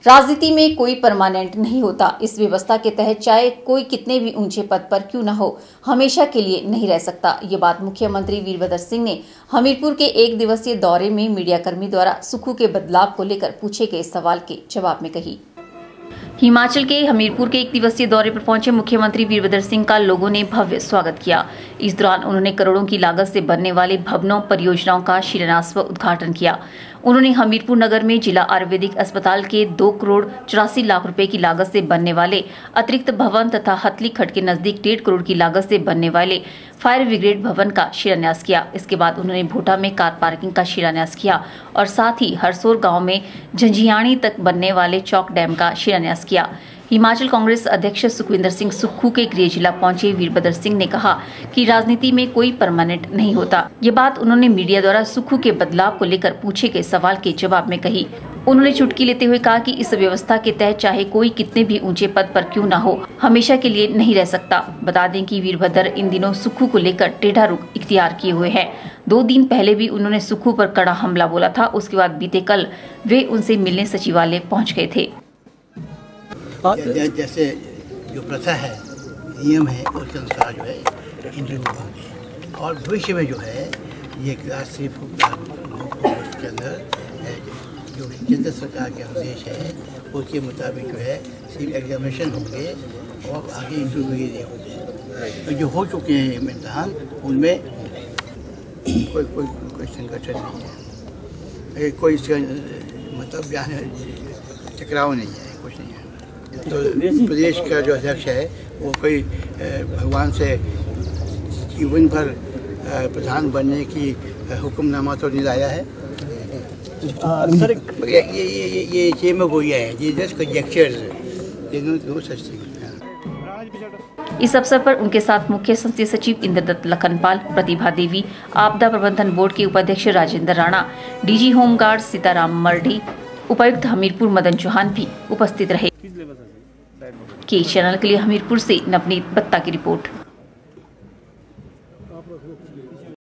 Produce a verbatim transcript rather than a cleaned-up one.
राजनीति में कोई परमानेंट नहीं होता। इस व्यवस्था के तहत चाहे कोई कितने भी ऊंचे पद पर क्यों न हो, हमेशा के लिए नहीं रह सकता। ये बात मुख्यमंत्री वीरभद्र सिंह ने हमीरपुर के एक दिवसीय दौरे में मीडियाकर्मी द्वारा सुक्खू के बदलाव को लेकर पूछे गए सवाल के जवाब में कही। हिमाचल के हमीरपुर के एक दिवसीय दौरे पर पहुंचे मुख्यमंत्री वीरभद्र सिंह का लोगों ने भव्य स्वागत किया। इस दौरान उन्होंने करोड़ों की लागत से बनने वाले भवनों परियोजनाओं का शिलान्यास व उद्घाटन किया। उन्होंने हमीरपुर नगर में जिला आयुर्वेदिक अस्पताल के दो करोड़ चौरासी लाख रुपए की लागत से बनने वाले अतिरिक्त भवन तथा हथली खड्ड के नजदीक डेढ़ करोड़ की लागत से बनने वाले फायर ब्रिगेड भवन का शिलान्यास किया। इसके बाद उन्होंने भोटा में कार पार्किंग का शिलान्यास किया और साथ ही हरसोर गांव में झंझियाणी तक बनने वाले चौक डैम का शिलान्यास किया। हिमाचल कांग्रेस अध्यक्ष सुखविंदर सिंह सुक्खू के गृह जिला पहुंचे वीरभद्र सिंह ने कहा कि राजनीति में कोई परमानेंट नहीं होता। ये बात उन्होंने मीडिया द्वारा सुक्खू के बदलाव को लेकर पूछे गए सवाल के जवाब में कही। उन्होंने चुटकी लेते हुए कहा कि इस व्यवस्था के तहत चाहे कोई कितने भी ऊंचे पद पर क्यों न हो, हमेशा के लिए नहीं रह सकता। बता दें कि वीरभद्र इन दिनों सुक्खू को लेकर टेढ़ा रुख इख्तियार किए हुए हैं। दो दिन पहले भी उन्होंने सुक्खू पर कड़ा हमला बोला था। उसके बाद बीते कल वे उनसे मिलने सचिवालय पहुँच गए थे। जैसे जो प्रथा है, नियम है, उसके अनुसार जो है इंटरव्यू होंगे और भविष्य में जो है ये क्लास थ्री के अंदर जो केंद्र सरकार के आदेश है उसके मुताबिक जो है सिर्फ एग्जामिनेशन होंगे और आगे इंटरव्यू ये होंगे। तो जो हो चुके हैं इम्तिहान उनमें कोई कोई कोई संगठन नहीं है, कोई इसका मतलब बयान टकराव नहीं है, कुछ नहीं है। तो प्रदेश का जो अध्यक्ष है वो कोई भगवान से जीवन भर प्रधान बनने की हुक्मनामा तो नहीं लाया है। सर ये ये ये ये चेम गोई है, ये just conjectures, they don't know such thing. इस अवसर पर उनके साथ मुख्य संसदीय सचिव इंद्रदत्त लखनपाल, प्रतिभा देवी, आपदा प्रबंधन बोर्ड के उपाध्यक्ष राजेंद्र राणा, डीजी होमगार्ड सीताराम मरढ़ी, उपायुक्त हमीरपुर मदन चौहान भी उपस्थित रहे। के चैनल के लिए हमीरपुर से नवनीत बत्ता की रिपोर्ट।